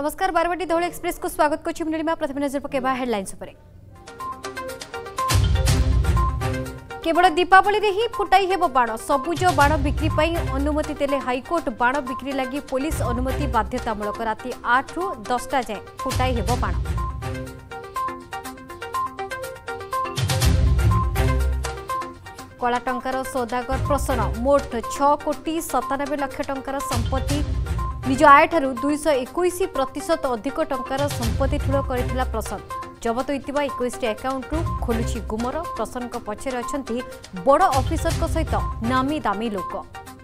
नमस्कार बारवाटी धौल एक्सप्रेस को स्वागत करछि नीलिमा। प्रथम नजर पकेबा हेडलाइंस उपरे। केवल दीपावली रे ही फुटाई हेबो बाण। सबुज बाण बिक्री पई अनुमति देले हाईकोर्ट। बाण बिक्री लगी पुलिस अनुमति बाध्यतामूलक। राति 8 रु 10 जाए फुटाई हेबो बाण। कला टंकार सौदागर प्रसन्न। मोट 6 कोटी 97 लाख टंकार संपत्ति निज आय ठारू 221% अधिक टंकार संपत्ति ठूल करथिला प्रसन्न। जबत होइतिबा 21 अकाउंट खोलुछि गुमर। प्रसन्न पछरे अछंती बड़ ऑफिसर को सहित नामी दामी लोक।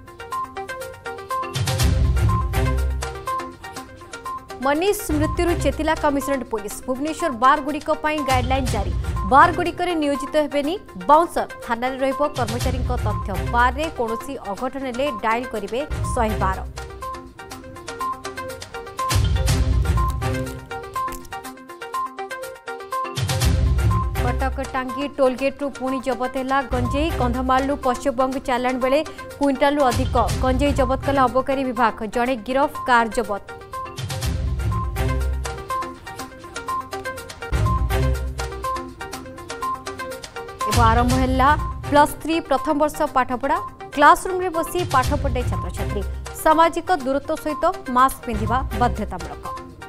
मनीष मृत्यु चेतिला कमिशनरेट पुलिस। भुवनेश्वर बार गुड़िक गाइडलाइन जारी। बार गुड़िक नियोजित हेबेनी बाउंसर। थाना रहिबो कर्मचारी तथ्य। बार रे कोनोसी अघटन हेले डायल करिवे 112। कटक टांगी टोलगेट पुणी जबत है गंजेई। कंधमालू पश्चिमबंग चालाण बेले क्विंटालू अधिक गंजेई जबत कला अबकारी विभाग। जड़े गिरफ कार जबत। आरंभ है +3 प्रथम वर्ष पाठपढ़ा। क्लासरूम रे बसी पाठ पढ़े छात्र छात्री। सामाजिक दूरत्व सहित मास्क पिंधिबा बाध्यतामूलक।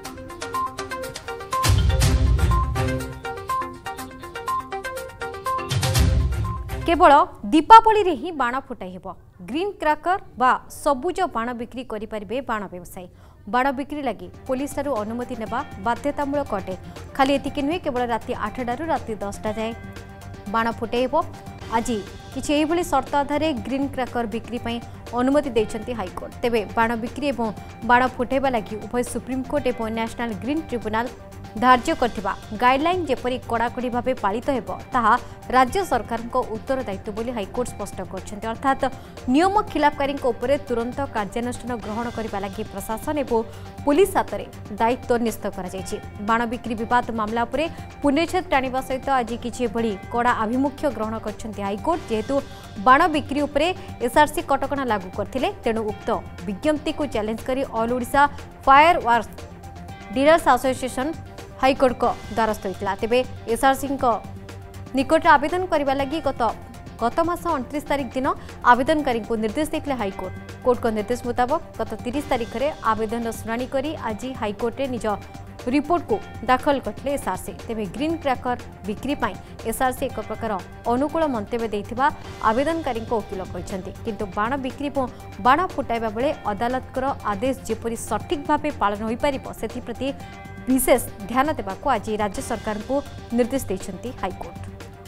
केवल दीपावली रे ही बाण फुटाई हेबो। ग्रीन क्रैकर बा सबुज बाण बिक्री करि परिबे बाण व्यवसायी। बाण बिक्री लगी पुलिस ठारू अनुमति नेबा बाध्यतामूलक अटे। खाली एतिके नुहे केवल राति 8 टारू राति 10 जाए बाण फुटाइबो। आज किछि एइभली शर्त आधार ग्रीन क्रैकर बिक्री पई अनुमति दैछंती हाईकोर्ट। तेबे बाण बिक्री एवं बाण फुटाइबा लगी उभय सुप्रीमकोर्ट एवं नेशनल ग्रीन ट्रिब्यूनल धार्य करथिबा गाइडलाइन जेपरी कड़ाकड़ी भाव पालित हेबो ताहा राज्य सरकार को उत्तरदायित्व बोली हाईकोर्ट स्पष्ट करछन्ते। अर्थात नियम खिलाफकारी उपरे तुरंत कार्यानुष्ठान ग्रहण करबा लागि प्रशासन एवं पुलिस हातरे दायित्व न्यस्त करा जायछि। बाण बिक्री विवाद मामला उपरे पुनच्छेद टाणिबा सहित आज किछि बड़ी कड़ा आभिमुख्य ग्रहण करछन्ते हाईकोर्ट। जेहेतु बाण बिक्री उपरे एसआरसी कटकणा लागू करथिले तेणु उक्त विज्ञप्ति को चैलेंज करी all Odisha fireworks dealers association high court को द्वारस्थ होता। तेबे एसआरसी निकट आवेदन करने लगी गत मास 29 तारीख दिन आवेदनकारी को निर्देश देते हाईकोर्ट। कोर्ट को निर्देश मुताबक गत 30 तारीख में आवेदन शुणाणी करी आज हाईकोर्ट ने निज रिपोर्ट को दाखल करते एसआरसी। तेबे ग्रीन क्रैकर बिक्री पाई एसआरसी एक प्रकार अनुकूल मंतव्य देथिबा आवेदनकारी वकील कहते। किंतु बाण बिक्री और बाण फुटाइबा बेले अदालतर आदेश जेपरी सठिक भाव पालन हो पारिबो सेथिप्रति विशेष ध्यान देवा को आज राज्य सरकार को निर्देश देछंती हाईकोर्ट।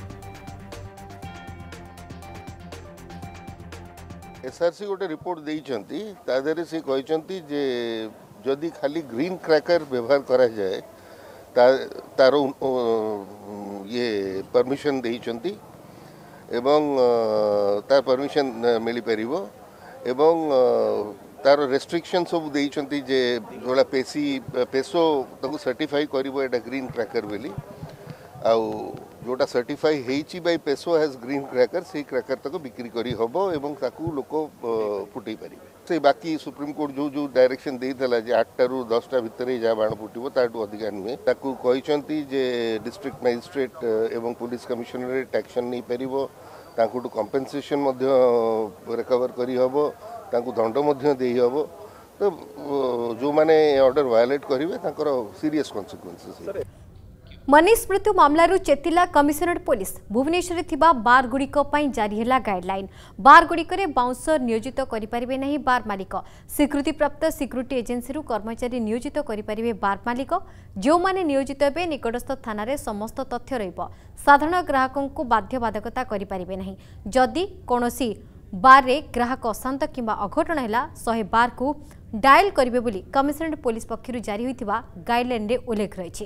एसआरसी गोटे रिपोर्ट देइछंती तादरे से कहछंती जे जदि खाली ग्रीन क्रैकर व्यवहार करा जाए तारो ये परमिशन देइछंती एवं तार परमिशन मिली परिबो एवं तार रेस्ट्रिक्शन सब देइछंती जे जोला पेसो ताको सर्टिफाई करिवो एटा ग्रीन क्रैकर बेली आउ जोटा सर्टिफाई हेइची by PESO as green cracker से क्रैकर ताको बिक्री करी हबो एवं ताको लोक फुटई परिबे। से बाकी सुप्रीम कोर्ट जो डायरेक्शन देइतला जे 8 टारू 10 टा भितरे जा बाण फुटिबो ताटू अधिका नुहे ताको कहिसंती जे डिस्ट्रिक्ट मजिस्ट्रेट एवं पुलिस कमिशनरेट एक्शन नै परिबो ताको कंपेंसेशन मध्ये रिकवर करी हबो ताको दंड मध्ये देई हबो। तो जो माने ऑर्डर वायलेट करिवे ताकर सीरियस कॉन्सिक्वेंसेस। मनीष मृत्यु मामलारू चेतिला कमिशनरेट पुलिस। भुवनेश्वर थिबा बार गुड़िक जारी है गाइडलाइन। बार गुड़िक बाउंसर नियोजित करें नहीं बार मालिक। स्वीकृति प्राप्त सिक्यूरीटी एजेन्सी कर्मचारी नियोजित करें बार मालिक। जो माने नियोजित हे निकटस्थ थाना रे समस्त तथ्य रहिबो। साधारण ग्राहकों को बाध्यबाधकता करें नहीं। जदि कौनसी बार रे ग्राहक अशांत किंबा अघटन है 112 को डायल करेंगे बोली कमिशनरेट पुलिस पक्षर जारी होइतिबा गाइडलाइन रे उल्लेख रही।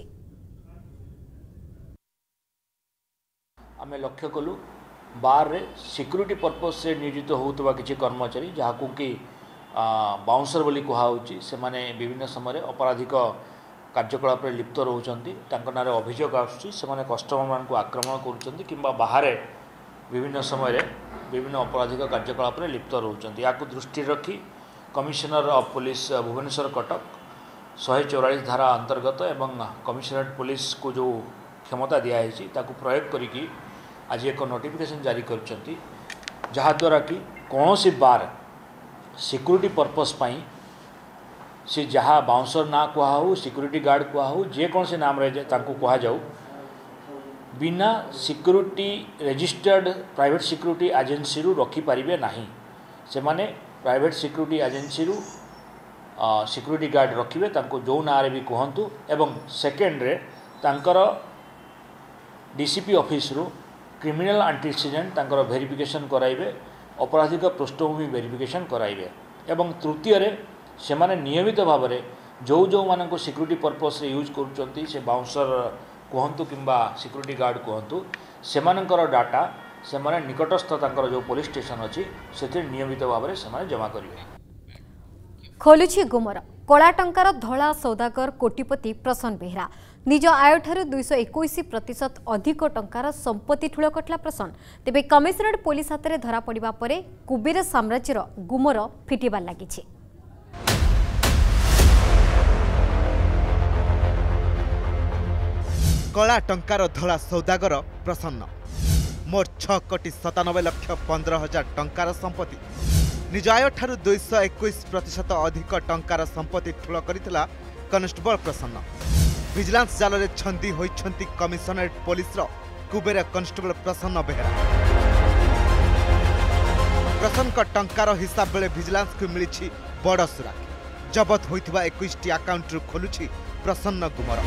आम लक्ष्य कलु बार रे सिक्यूरीटी पर्पज से नियोजित होता किसी कर्मचारी जहाँ कि बाउंसर बोली कहुच्छी से माने विभिन्न समय अपराधिक कार्यकलाप लिप्त रोचंती ना अभियोग आसुच्ची कस्टमर मान आक्रमण करुँच बाहर विभिन्न समय विभिन्न अपराधिक कार्यकलाप लिप्त रोचंती। या दृष्टि रखी commissioner of police Bhubaneswar Cuttack 144 धारा अंतर्गत एवं कमिशनरेट पुलिस को जो क्षमता दिखाई प्रयोग करी आज एक नोटिफिकेशन जारी कर जहाद्वारा कि कौन सी बार सिक्योरिटी पर्पस पाई सी जहाँ बाउंसर ना कहू सिक्योरिटी गार्ड कहू जेकोसी नाम कहु बिना security registered private security agency रु रखिपारे ना से माने प्राइवेट सिक्योरिटी एजेंसी रु सिक्योरिटी गार्ड रखिए जो ना भी कहतु एवं सेकेंड रे तांकर डीसीपी ऑफिस रु क्रिमिनल एंटीसीडेंट वेरिफिकेशन कराइबे अपराधिक पृष्ठभूमि वेरिफिकेशन कराइबे एवं तृतीय रे से माने नियमित भाव में जो मानक सिक्योरिटी पर्पस रे यूज करुचंती से बाउंसर कहतु किंबा सिक्योरिटी गार्ड कहतु से डाटा से माने निकटस्थ तांकर जो पुलिस स्टेशन अच्छी से नियमित भाव में से जमा करेंगे। खोलुछि गुमर कला टंकार धला सौदागर कोटिपति प्रसन्न बेहरा निज आय ठारू 221% अधिक टंकार संपत्ति ठूल कटला प्रसन्न तेबे कमिशनरेट पुलिस हाथ में धरा पड़ा पर कुबेर साम्राज्यर गुमर फिटिबार लागिछि। कला टंकार धला सौदागर प्रसन्न मोर 6,97,15,000 टंकार संपत्ति निज आय ठारू 221% अधिक टंकार संपत्ति ठूल करथिला कनेस्टेबल प्रसन्न विजिलेंस जाल रे छंदी होइछंती कमिशनरेट पुलिस रो कुबेर कनेस्टेबल प्रसन्न बेहरा प्रसन्न का टंकार हिसाब बेले विजिलेंस को मिली बड़ सुराग जबत होइथिबा 21 अकाउंट रु खोलुछि प्रसन्न गुमर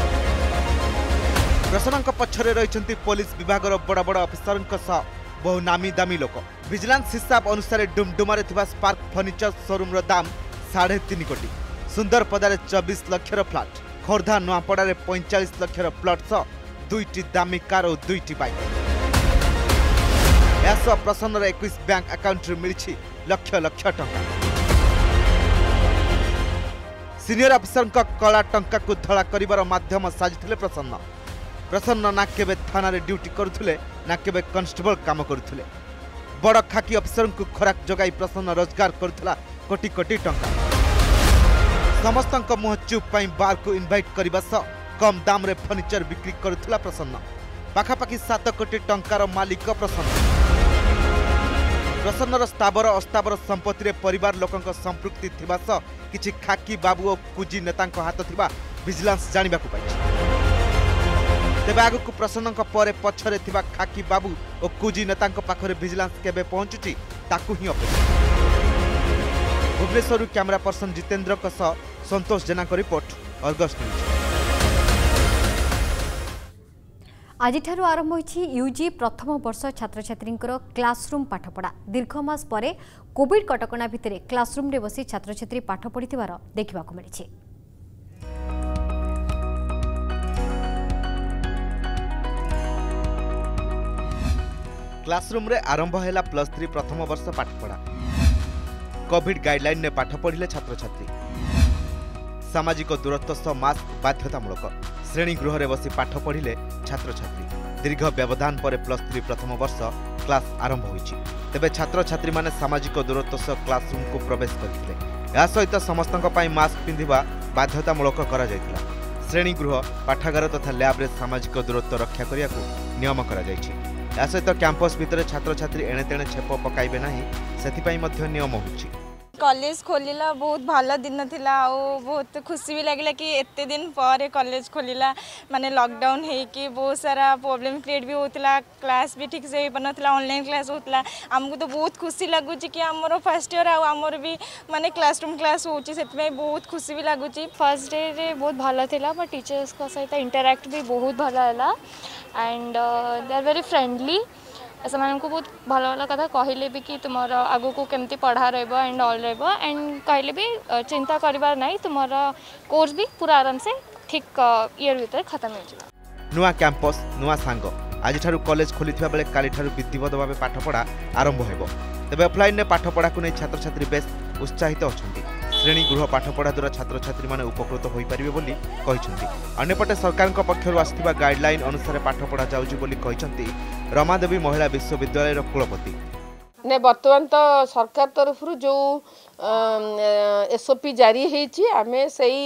प्रसन्न पछरे रहिछंती पुलिस विभाग बड़ बड़ अफिसर बहु नामी दामी लोक विजिलेंस हिसाब अनुसार डुमडुमारे थिबा स्पार्क फर्निचर शोरूम रो दाम 3.5 कोटी सुंदर पदारे 24 लाख फ्लाट खोर्धा नुआपड़ा 45 लाख प्लट सह 2टी दामी कार और 2टी बाइक ऐसा प्रसन्न 21 बैंक अकाउंट रे मिली लक्ष लक्ष टंका सीनियर अफिसर कला टंका को धड़ा कर माध्यम साजिले प्रसन्न ना केबे थाना रे ड्यूटी करुले ना केबे कनेस्टेबल काम करुले बड़ खाकी अफिसर को खोराक जगाई प्रसन्न रोजगार करुला कोटी कोटी टंका समस्त मुह चुप बार को इनवाइट करने सह कम दाम रे फर्निचर बिक्री करुला प्रसन्न पाखापाखि 7 कोटी टंकार मालिक प्रसन्नर स्थावर अस्तावर संपत्ति रे परिवार लोकंक संपृक्ति थिबा सह किछि खाकी बाबू और कुजी नेतांक हाथ थिबा विजिलेंस जानिबा को पाइछि तेबे आगु को प्रसन्न परे पछरे थिबा खाकी बाबू और कुजी नेतांक पाखरे विजिलेंस केबे पहुंचुची ताकू ही अपेक्षा भुवनेश्वर कैमरा पर्सन जितेंद्र सह संतोष जेना को रिपोर्ट अर्गस न्यूज। आज आरंभ होइछि यूजी प्रथम वर्ष छात्र छात्री क्लासरूम पाठपढ़ा दीर्घ मास परे कोविड कटकणा भितर क्लासरूम रे बसी छात्र छात्री पाठ पढ़िथिबार देखिबा को मिलिछि। क्लासरूम रे आरंभ हैला +3 प्रथम वर्ष पाठपढ़ा कोविड गाइडलाइन ने पाठ पढ़िले छात्र छात्री सामाजिक दूरत्व सह मास्क बाध्यतामूलक श्रेणी गृह रे बसी पाठ पढ़िले छात्र छात्री दीर्घ व्यवधान पर +3 प्रथम वर्ष क्लास आरंभ होइछि तेबे छात्र छात्री माने सामाजिक दूरत्व सह क्लासरूम को प्रवेश करथिले या सहित समस्तक पई मास्क पिंधिबा बाध्यतामूलक करा जायतिला श्रेणी गृह पाठागार तथा लैब रे सामाजिक दूरत्व रक्षा करिया को नियम करा जायछि या सहित कैंपस भितर छात्र छात्री एणे तेणे छेप पकाइबे नाही सेथिपई मध्य नियम होछि। कॉलेज खोलिला बहुत भल दिन थिला आ बहुत खुशी भी लगिला कि एते दिन पर कॉलेज खोलिला माने लॉकडाउन है कि बहुत सारा प्रॉब्लम क्रिएट भी होतला क्लास भी ठीक से बनतला ऑनलाइन क्लास होतला हमको तो बहुत खुशी लागुची कि हमरो फर्स्ट ईयर आ हमरो भी माने क्लासरूम क्लास होची सेतमे बहुत खुशी भी लागुची। फर्स्ट डे रे बहुत भल थिला बट टीचर्स को सहित इंटरैक्ट भी बहुत भल हैला and they are very friendly ऐसा को बहुत भल भल कथा कहले भी कि तुम आगु को केमती पढ़ा रहिबो एंड ऑल रहिबो एंड कहले भी चिंता करिबार नाही तुमरा कोर्स भी पूरा आराम से ठीक ईयर भीतर खत्म हो जाए। नुआ कैंपस नुआ सांग आज ठारू कॉलेज खोलिथिबा बेले काली ठारू विधिवत भाव पाठपढ़ा आरंभ हेबो तेबे ऑफलाइन ने पाठपढ़ा को नहीं छात्र छात्री बेस उत्साहित अछंती श्रेणी गृह पाठपढ़ा द्वारा छात्र छात्री माने उपकृत होई परिबे बोली कहिसंती अन्यपटे सरकार पक्षर आसिथिबा गाइडलाइन अनुसार पाठपढ़ा जाउची बोली कहिसंती रमादेवी महिला विश्वविद्यालय रो कुलपति ने वर्तमान तो सरकार तरफ जो एसओपी जारी हेची आमे सही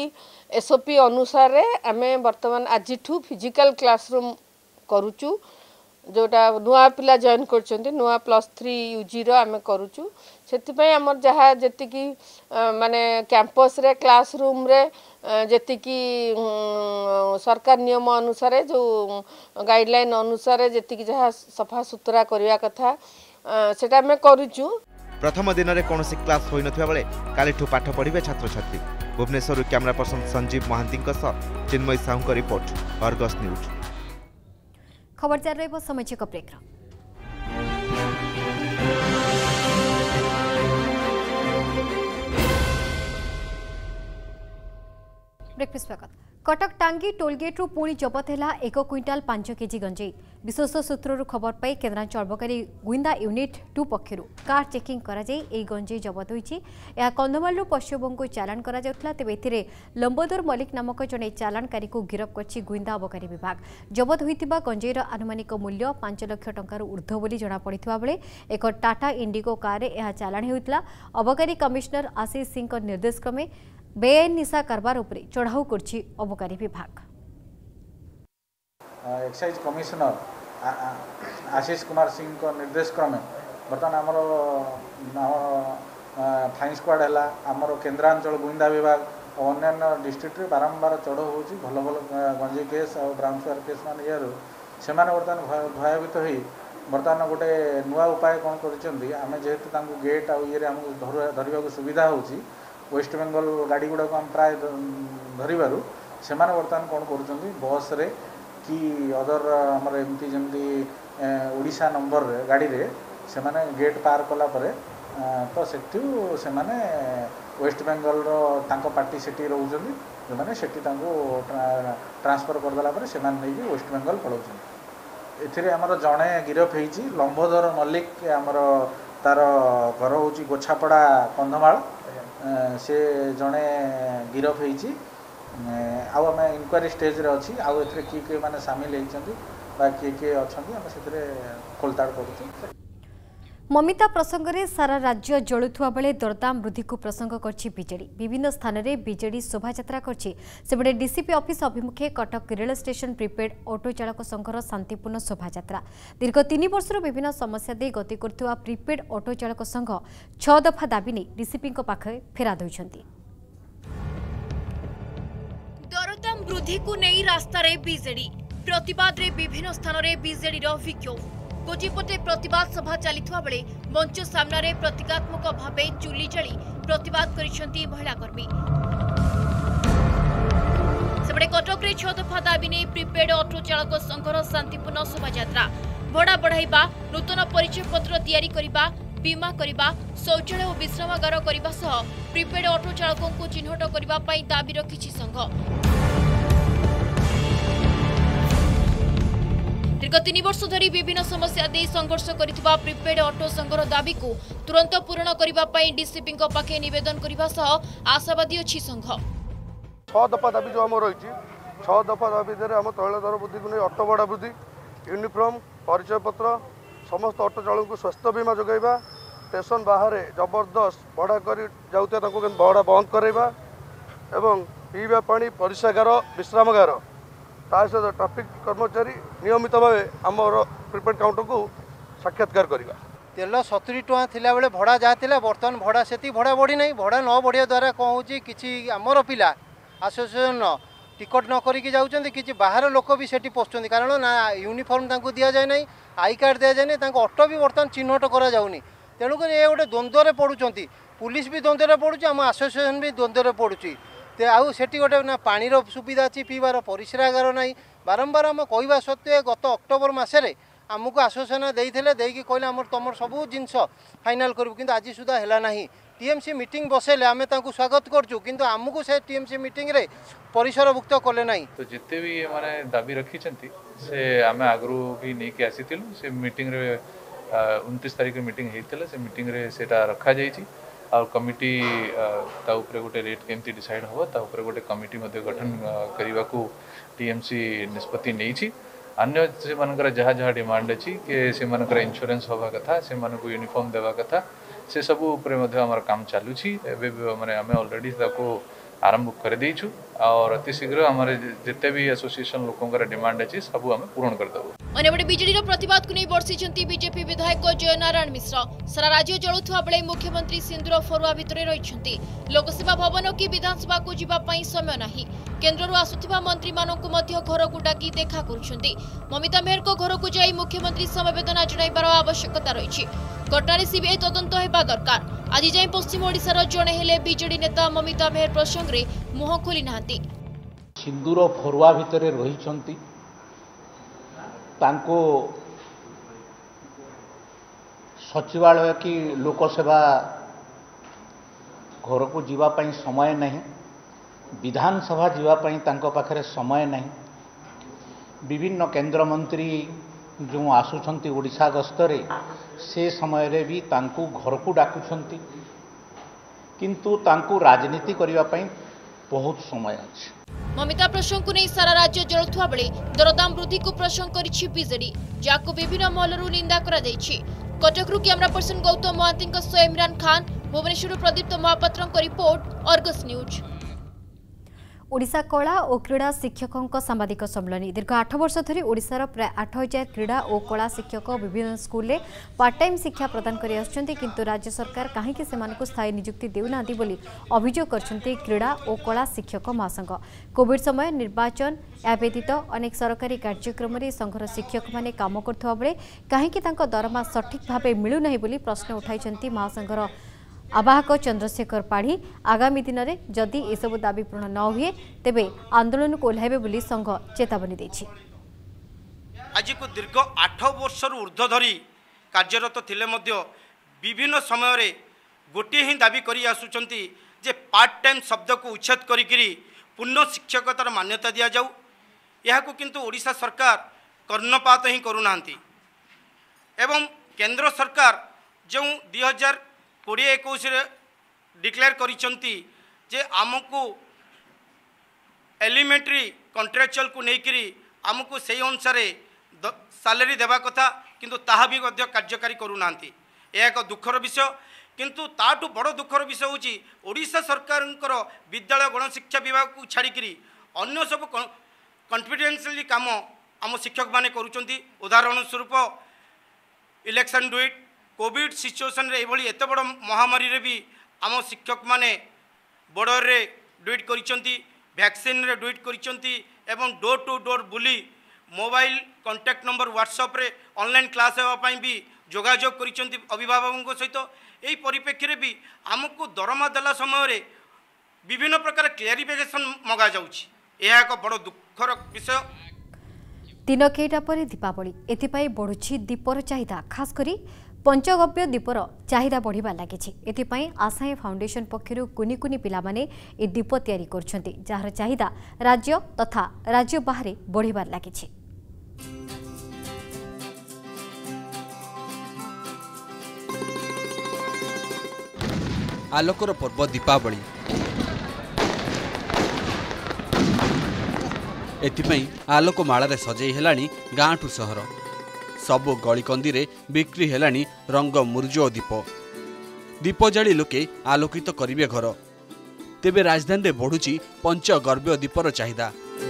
एसओपी अनुसार आमे वर्तमान आज फिजिकल क्लासरूम करूचु जोटा नुआ पिला जॉइन कर नुआ +3 यूजी आम करूचु से आमर जहाँ जी माने कैंपस रे क्लासरूम रे जी सरकार नियम अनुसार जो गाइडलाइन अनुसार जी जहाँ सफा सुतरा करने कथा सेटा आम करूचु। प्रथम दिन में कौन क्लास हो नथिबा बेले कालिठू पाठ पढ़िबे छात्र छात्री। भुवनेश्वर कैमरा पर्सन संजीव महांती चिन्मय साहू का रिपोर्ट, अर्गस न्यूज। खबर जारी रहिबो सामाजिक ब्रेक। ब्रेक स्वागत। कटक टांगी टोलगेट्रु पुणी जबत है 1 क्विंटाल 5 केजी गंजेई। विश्वस्त सूत्रु खबर पाई केन्द्रांचल अबकारी गुइंदा यूनिट 2 पक्षर कार चेकिंग गंजेई जबत होती। कंधमाल पश्चिमबंग को चालाण करा तेज ए लंबोदर मल्लिक नामक जड़े चालाणकारी को गिरफ्त कर गुइंदा अबकारी विभाग। जबत होता गंजेईर आनुमानिक मूल्य 5 लाख टंकार ऊर्ध्व बोली जमापड़ा बेले एक टाटा इंडिगो कार चालाण होता। अबकारी कमिशनर आशीष सिंह निर्देश क्रमे बेआईन निशा कारबार उपरे चढ़ाऊ करछि अबकारी विभाग। एक्साइज कमिशनर आशीष कुमार सिंह को निर्देश क्रमे बर्तमान आमर फ्लाइंग स्क्वाड है आमर केन्द्रांचल गुइंदा विभाग और अन्य डिस्ट्रिक्ट रे बारंबार चढ़ाऊ होची भल भल गंजेई केस और ब्राउन सुगर केस मान ये से बर्तमान भयभीत हो बर्तमान गोटे नुआ उपाय कौन करें जेहेतु गेट आउ ये धरवा सुविधा होची वेस्ट बेंगल गाड़ी गुड़ाक आम प्राय धरबार से बर्तमान कौन कर बस रे कि अदर आमर एमती जमी ओडिशा नंबर रे गाड़ी रे से गेट पार कला परे तो सेठू से वेस्ट बेंगल रो पार्टी सेठी रोचन जो मैंने सेठी ट्रांसफर करदेला से वेस्ट बेंगल पलाउं। एथिरे आमर जड़े गिरफ होती लंबोदर मल्लिक आमर तार घर हूँ गोछापड़ा कंधमाल से जड़े गिरफ होती आम इनक्वारी स्टेज रे अच्छी आउ ए किए माने सामिल होती किए किए अच्छा आम से खोलताड़ कर। ममिता प्रसंग में सारा राज्य जलुवा बेले दरदाम वृद्धि को प्रसंग करछि बीजेडी। विभिन्न स्थान में बीजेडी शोभायात्रा करछि। सेबडे डीसीपी ऑफिस अभिमुखे Cuttack rail station prepaid auto चालक संघर शांतिपूर्ण शोभायात्रा। दीर्घ 3 वर्षर विभिन्न समस्या दे गति करथुवा प्रिपेड ऑटो चालक संघ 6 दफा दाबी नहीं डीसीपी पाखे फेरा दैछन्ति। दरदाम वृद्धि को नहीं रास्ता रे बीजेडी प्रतिवाद रे विभिन्न स्थान में बीजेडी रो विक्षोभ। गोजीपटे प्रतिवाद सभा चलिथुवा बेले मंच सामने प्रतीकात्मक भावे चुली जली प्रतिवाद करिसेंती महिला कर्मी। सेबडे कटक रे 6 दफा दाबी नहीं प्रिपेड ऑटो चालक संघर शांतिपूर्ण शोभायात्रा। भड़ा बढ़ाइबा, नूतन परिचय पत्र तैयारी करिबा, बीमा करिबा, शौचालय और विश्रामागार करिबा सह प्रिपेड ऑटो चालकों को चिन्हट करिबा पई दाबी रखिछि संघ। दीर्घ 3 वर्ष धरी विभिन्न समस्या दे संघर्ष करिथिबा प्रिपेड ऑटो संघर दाबी को तुरंत पूर्ण करिबा पई डीसीपी को पाखे निवेदन करिबा सह आशावादी अछि संघ। 6 दफा दाबी जो हम रही 6 दफा दाबी दे हम तैल दर वृद्धि को नहीं ऑटो भड़ा वृद्धि, यूनिफॉर्म, परिचय पत्र, समस्त ऑटो चालक को स्वास्थ्य बीमा जोगाइबा, स्टेशन बाहर जबरदस्त भड़ा कर जाउते भड़ा बंद कराइबा एवं पीवा पानी, परिस्रागार, विश्रामागार सहित ट्राफिक कर्मचारी नियमित भाव आम प्रिपेड काउंटर को साक्षात्कार करवा। तेल 70 टଙ୍କା थिला बेले भड़ा जाता बर्तमान भड़ा से भड़ा बढ़ी ना। भड़ा न बढ़िया द्वारा कौन हो कि आमर पिला आसोसिएसन टिकट न करिकी जाउछन्ति कि बाहर लोक भी सेठी पहुँचते कारण ना यूनिफॉर्म तांको दिया जाए ना, आई कार्ड दिया जाए ना, ऑटो भी बर्तमान चिन्हट करा जाउनी। तेणुक ये गोटे द्वंद्व पड़ुंट, पुलिस भी द्वंद्व पड़ुची, आम आसोसिएसन भी द्वंद्व पड़ुची। आउ सेठी गोटे ना पानी सुविधा अच्छी, पीबार परिस्रागार ना। बारंबार आम कहवा सत्वे गत अक्टोबर मसरे आमको आश्वासन देते कहले आम तुम सबू जिन फाइनाल करूँ कि आज सुधा है ना। टीएमसी मीटिंग बसेले आम स्वागत करूँ किंतु आमको से टीएमसी मीटिंग रे परिसरभुक्त कले ना। तो जिते भी माने दाबी रखी से आम आगु भी नहीं आसी से मीटिंग रे 29 तारिख मीटिंग होता से मीटिंग रे सेटा रखा जाइए और कमिटी ताऊपर गोटे रेट केमती डिसाइड हम ताऊपर गोटे कमिटी गठन करने को टीएमसी निष्पत्ति नहीं। अन्य से मानकर जहाँ जहाँ डिमांड अच्छी कि से मानकर इंश्योरेंस हवा कथा, से मानक यूनिफॉर्म देवा कथा, से सब उपरे आमर काम चलुची। माने आम ऑलरेडी आरंभ कर देइछु और अति शीघ्र हमारे जिते भी एसोसिएशन लोकंकर डिमांड अछि सब हम पूर्ण कर देबो। अन्यपटे बीजेडी प्रतिवाद को नहीं बर्षिंट बीजेपी विधायक जयनारायण मिश्र। सारा राज्य जलुवा बेले मुख्यमंत्री सिंदूर फरुआ भितर रही लोकसेवा भवन की विधानसभा को जीवाई समय नहीं। केन्द्र आसुथिबा मंत्री मानकु मध्य घर को डाकी देखा करुछंती। ममिता मेहर को घर को जाई मुख्यमंत्री समवेदना जणाइबार आवश्यकता रही। घटना सीबीआई तदंत हेबा दरकार। आज जाए पश्चिम ओडिशार जड़े हेले बीजेडी नेता ममिता मेहर प्रसंग रे मुह खोली नाहांती। सिंदूर फरुआ भितर रही तांको सचिवालय की लोकसेवा घर को जीवाई समय नहीं। विधानसभा जीवाई तांको पाखरे समय नहीं। विभिन्न केंद्र मंत्री जो आसुछंती ओडिशा गस्तरे से समय रे भी तांको घर को डाकुछंती किंतु तांको राजनीति करिवा पई बहुत समय अछि। ममिता प्रसंग को नहीं सारा राज्य जलुवा बेले दरदाम वृद्धि को प्रसंग करिछि बीजेडी जाको विभिन्न महलरू निंदा करा दैछि। कटकरू कैमरा पर्सन गौतम महांती सह Imran Khan, Bhubaneswar Pradipta Mahapatra report, Argus news. Odisha कला और क्रीड़ा शिक्षकों सांबादिक सम्मेलन दीर्घ 8 वर्ष धरी ओडिशार प्राय 8000 क्रीड़ा और कला शिक्षक विभिन्न स्कूल में पार्ट टाइम शिक्षा प्रदान कर किंतु राज्य सरकार कहीं से स्थायी नियुक्ति देउना बोली अभियोग करछन्ते क्रीड़ा और कला शिक्षक महासंघ। कोविड समय निर्वाचन या व्यतीत अनेक सरकारी कार्यक्रम में संघर शिक्षक माने काम करथवा बेले कहीं दरमा सठिक भाव मिलूना बोली प्रश्न उठाई महासंघर आवाहक चंद्रशेखर पाढ़ी। आगामी दिन में जदि एसबू दाबी पूर्ण न हुए तेबे आंदोलन को ओह्लाइबे बोली संघ चेतावनी देछि। आज को दीर्घ 8 वर्ष ऊर्ध्व धरी कार्यरत थिले मध्य विभिन्न समय रे गोटे ही दाबी करी आसुचंती जे पार्ट टाइम शब्द को उच्छेद करी पूर्ण शिक्षकतार मान्यता दिया जाऊ। यह किंतु ओडिशा सरकार कर्णपात ही करूनांती एवं केंद्र सरकार जो 2020-21 डिक्लेयर करिसंती जे आमको एलिमेंटरी कॉन्ट्रैक्चुअल को लेकर आमको से अनुसार सैलरी देवा कथा किंतु ताहा भी कार्यकारी करूना। यह एक दुखर विषय किंतु ताठू बड़ दुखर विषय होची ओडिशा सरकार विद्यालय गणशिक्षा विभाग को छाड़ी अन्य सब कॉन्फिडेंशियली काम आम शिक्षक माने करुचंती। उदाहरण स्वरूप इलेक्शन डुइट कोविड सिचुएसन रे एभली एत बड़ महामारी रे भी आम शिक्षक माने बॉर्डर रे डुइट करिसंती, वैक्सीन रे डुइट करिसंती एवं डोर टू डोर बुली मोबाइल कांटेक्ट नंबर व्हाट्सएप रे ऑनलाइन क्लास हेबा पई भी जोगाजोग करिसंती अभिभावकों सहित। एही परिप्रेक्षी रे भी आमको दरमा देला समय रे विभिन्न प्रकार क्लेरिफिकेशन मगा जाउछि। यह एक बड़ दुखर विषय। दिन केटा पर दीपावली एथिपाई बढ़ुछि दीपर चाहिदा खास करी पंचगव्य दीपर चाहिदा बढ़िबा लागिछि। एथिपाई आशाएं फाउंडेशन पक्षरु कुनी कुनी पिला माने ए दीप तयारी करछन्ति जहार चाहिदा राज्य तथा राज्य बाहरे बढ़िबा लागिछि। आलोकर पर्व दीपावली एथिपाई आलोक मालारे सजई हेलानी गाँ ठू सहर सबु गलिकंदी रे बिक्री हेलानी रंग मुर्जो दीप दीप जाली लोके आलोकित करिवे घर। तेबे राजधानी रे बढ़ुची पंचगव्य दीपर चाहिदा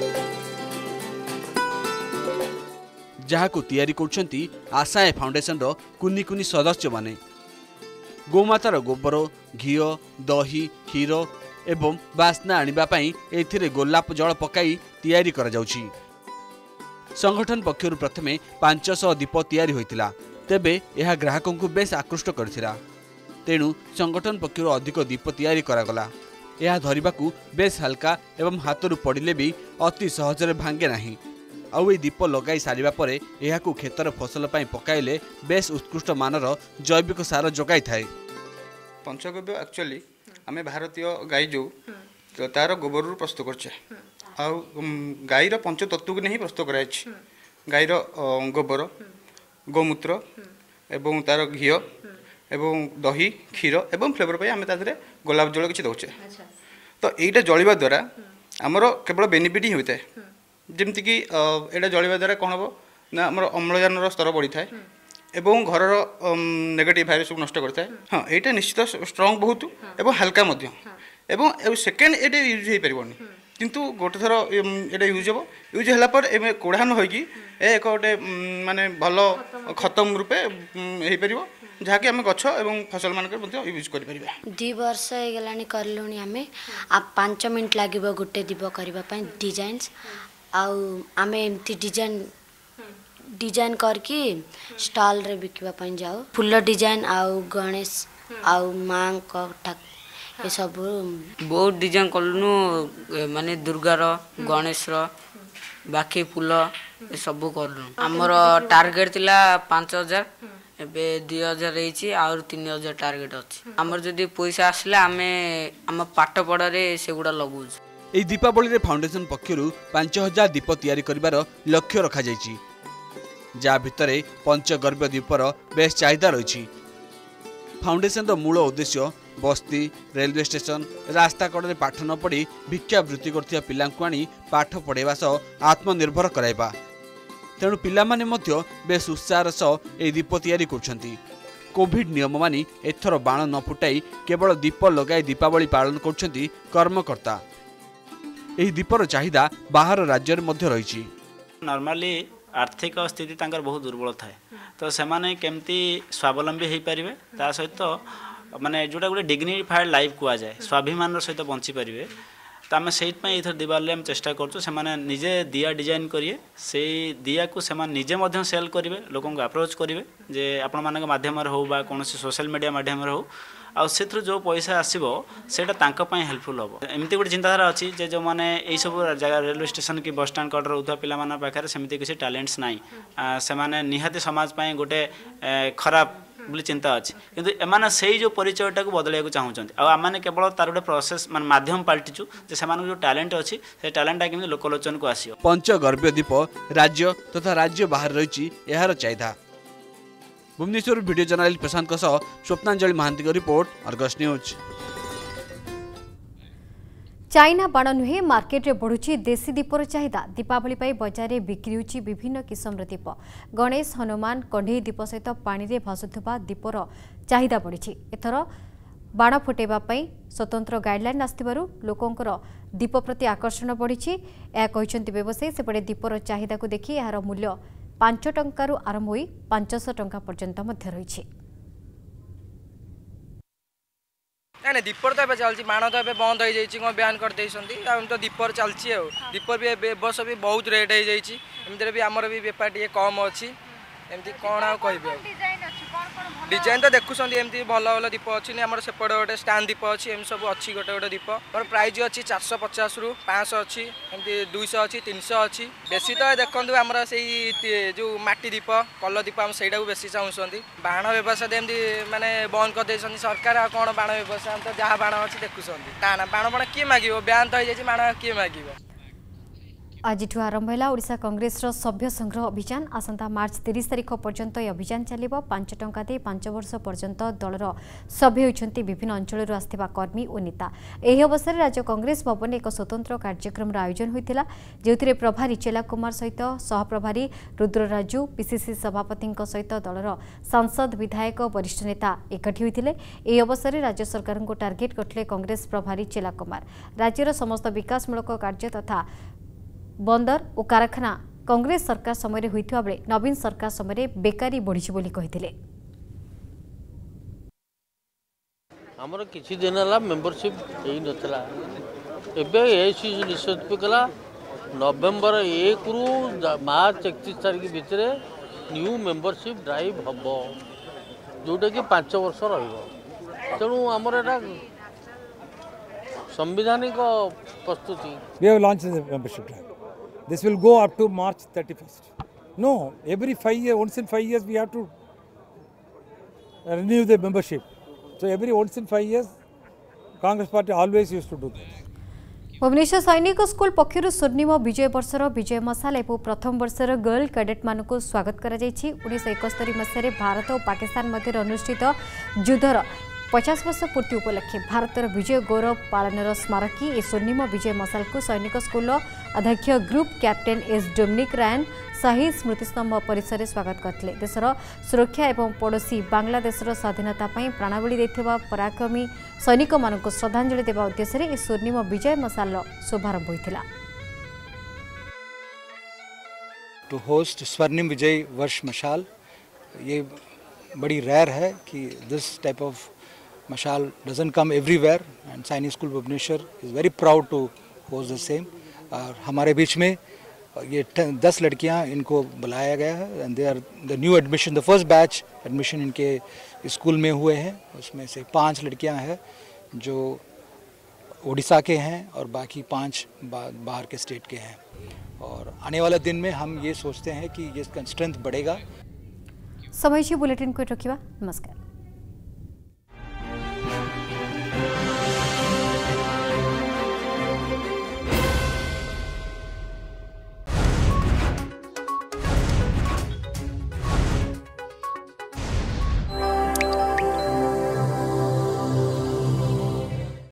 जहाकु तयारी करछंती आशाएं फाउंडेशन रो कुनी कुनी सदस्य माने। गोमातार गोबर घीओ दही क्षीर एवं बास्ना आनिबा पई एथिरे गोलाप जल पकाई तयारी करा जाउची। संगठन पक्षरु प्रथमे 500 दीप तयारी होइतिला तेबे यह ग्राहकों को बेस आकृष्ट करथिला तेणु संगठन पक्षरु अधिक दीप तयारी करागला। यह धरिबाकू बेस हल्का एवं हाथरू पड़िले भी अति सहजरे भांगे नाही। आउ ए दीप लगाई सारिबा परे एहाकू खेतर फसल पई पकाइले बेस उत्कृष्ट मानर जैविक सार जोगाई थाए। पंचगव्य एक्चुअली आमे भारतीय गाई जो तो तार गोबर प्रस्तुत करछे आउ गाईर पंच तत्व को नहीं प्रस्तुत कराई गाईर गोबर गोमूत्र एवं तार घी एवं दही क्षीर एवं फ्लेवर पे आमे तादरे गोलाप जल किछि दउछे। तो एटा जळिबा द्वारा हमर केवल बेनिफिट ही होता है जमती कि एटा जळिबा द्वारा कोन हो ना हमर अम्लजान स्तर बढ़ी थाए एवं घरर नेगेटिव भाइरस को नष्ट करता है। हाँ यहाँ निश्चित स्ट्रंग बहुत एवं हल्का मध्य एवं सेकेंड ये यूज हो पारनि किंतु गोटे थर ये यूज हम यूज है एवं कोढ़ा न होगी एक गोटे माने भल खतम रूपे हो पार जहाँकि आम गछ एवं फसल मान यूज कर 2 वर्ष हो गलानी करलुनी आम 5 मिनट लगे गोटे दीप करने डिजाइन्स आम एमती डिजाइन करके स्टॉल रे बिकवा जाऊ फूल डिजाइन आउ गणेश आउ माँ ये सब बहुत डिजाइन कलुनु माने दुर्गार गणेश बाकी फूल ये सब करलु आमर टार्गेट थिला 5000 एबे 2000 रही आउर 3000 टार्गेट अच्छी आमर जदि पैसा आसला आमे आम पाठ पढ़ारे सेगुड़ा लगुच एही दीपावली रे फाउंडेशन पक्षरु 5000 दीप तैयारी करिवार लक्ष्य रखा जायछि जा भितरे पंचगर्भ दीपर बेस चाहिदा रही फाउंडेशन रो मूल उद्देश्य बस्ती रेलवे स्टेशन रास्ता कड़े पाठ न पढ़ी भिक्षावृत्ति करथिया पिलांकु आनी पाठ पढ़ाइबा सह आत्मनिर्भर कराइबा तेणु पिला माने मध्य बेस उत्साह सह ए दीप तैयारी करछंती कोविड नियम मानी एथर बाण न फुटाई केवल दीप लगाई दीपावली पालन करछंती कर्मकर्ता एही दीपर चाहिदा बाहर राज्य मध्य रही नॉर्मली आर्थिक स्थिति तांकर बहुत दुर्बल थाए तो सेमाने केमती स्वावलंबी हो पारे ता सहित माने जोटा गोटे डिग्निफाइड लाइफ कह जाए स्वाभिमान सहित बंची पारे तो आम से इथर दिवाली आम चेष्टा करें निजे दिया डिजाइन करिए से दिया को से निजे सेल करेंगे लोक अप्रोच करेंगे जे आपण मान मध्यम हो कौन सोशल मीडिया मध्यम हो आ से जो पैसा आसो से हेल्पफुल हम एमती गोटे चिंताधारा अच्छी जे जो मैंने यही सब जगह रेलवे स्टेशन कि बस स्टाण कड़े रोकता पिला पाखे सेमती किसी टैलेंट्स ना से निहाती समाज गोटे खराब बोली चिंता अच्छी किंतु एमाने से जो परिचयटा को बदलैया चाहूँ आम केवल तार गोटे प्रोसेस मान माध्यम पलटिचु से जो टैलेंट अच्छी से टैलेंटा केमती लोकलोचन को आसो पंचगर्भ दीप राज्य तथा राज्य बाहर रही यार चाहिदा Bhubaneswar video journalist Prashant Swapnanjali Mahanti report Argus news China बाण नुहे मार्केट में बढ़ुची देशी दीपर चाहिदा दीपावली बजार में बिक्री होची विभिन्न किस्म दीप गणेश हनुमान कंढई दीप सहित पानी में भासुवा दीपर चाहिदा बढ़ी एथर बाण फुटेबा स्वतंत्र गाइडलाइन आसथिबारु लोकंकर दीप प्रति आकर्षण बढ़ी व्यवसायी सेपटे दीपर चाहिदा को देखि यार मूल्य 5 टंकारु आरंभ होई 500 टंका पर्यंत मध्य रही ना दीपर तो ए चलती बाण तो ए बंद हो जाए ब्यान कर तो दीपर चलती दीपर भी वर्ष भी बहुत रेट हो जाती भी आमर भी बेपार टे कम अच्छी एमती कौन आ कह डिजाइन तो देखुं एमती भल भल दीप अच्छी आम सेपट गोटे स्टैंड दीप अच्छी एम सब अच्छी गोटे गोटे दीप मोर प्राइज अच्छी 450 रु 500 अच्छी एमती 200 अच्छी 300 अच्छी बेसी तो देखो आमर से जो माटी दीप कलर दीप आम से बेसी चाहूँ बाण व्यवसाय एमती माने बंद कर सरकार आ कौन बाण व्यवसाय तो जहाँ बाण अच्छी देखुं ना ना बाण बाण किए मागे ब्यान तो हो बाण किए मागे आज आरंभ है ओडिशा कांग्रेस सभ्य संग्रह अभियान आसंता मार्च 30 तारिख पर्यंत यह अभियान चलिबो 5 टंका दे 5 वर्ष पर्यंत दलर सभ्य होइछंती विभिन्न अंचल आस्थिबा कर्मी और नेता एही अवसर में राज्य कांग्रेस भवन में एक स्वतंत्र कार्यक्रम आयोजन होइतिला जेउथिरे प्रभारी चेला कुमार सहित सहप्रभारी रुद्रराजू पीसीसी सभापति सहित दलर सांसद विधायक वरिष्ठ नेता एकठी होइतिले एही अवसर में राज्य सरकार को टार्गेट करथिले कांग्रेस प्रभारी चेला कुमार राज्यर समस्त विकासमूलक कार्य तथा बंदर और कारखाना कांग्रेस सरकार समय होइथिबा बेले नवीन सरकार समय बेकारी बढ़ी बोली कहिथिले हमर किछि दिन ला मेंबरशिप एई नथला एबे एसी निष्पत्ति कला नवेम्बर 1 रु मार्च 31 तारिख भितर न्यू मेंबरशिप ड्राइव हबो जोटा कि 5 वर्ष रहिबो तेणु हमर एटा संवैधानिक प्रस्तुति We have launched the membership drive. This will go up to March 31st. No, every 5 years, once in 5 years, we have to renew the membership. So every once in 5 years, Congress Party always used to do that. Bhubaneswar सैनिक school पक्षर स्वर्णिम विजय वर्षर विजय मशाल और प्रथम वर्षर girl cadet मानक स्वागत कर 1971 मसीह भारत और पाकिस्तान मध्य अनुष्ठित युद्धर 50 वर्ष पूर्ति उपलक्षे भारतर विजय गौरव पालनर स्मारकी ए स्वर्णिम विजय मशाल को सैनिक स्कूल अध्यक्ष group captain S Dominic Ryan शाही स्मृतिस्तंभ परिसर में स्वागत करते। देशर सुरक्षा एवं पड़ोसी बांग्लादेशर स्वाधीनता प्राणबली देथिबा पराक्रमी सैनिक मानक श्रद्धांजलि देवा उद्देश्य ए स्वर्णिम विजय मशाल शुभारंभ होइथिला। टू होस्ट स्वर्णिम विजय वर्ष मशाल, ये बड़ी रेयर है कि दिस टाइप ऑफ मशाल doesn't come everywhere and Sainik school Bhubaneswar is very proud to host the same. और हमारे बीच में ये 10 लड़कियां इनको बुलाया गया है and they are the new admission, the first batch admission इनके स्कूल में हुए हैं। उसमें से 5 लड़कियां हैं जो उड़ीसा के हैं और बाकी 5 बाहर के स्टेट के हैं। और आने वाला दिन में हम ये सोचते हैं कि ये स्ट्रेंथ बढ़ेगा। समय बुलेटिन को रखिबा। नमस्कार।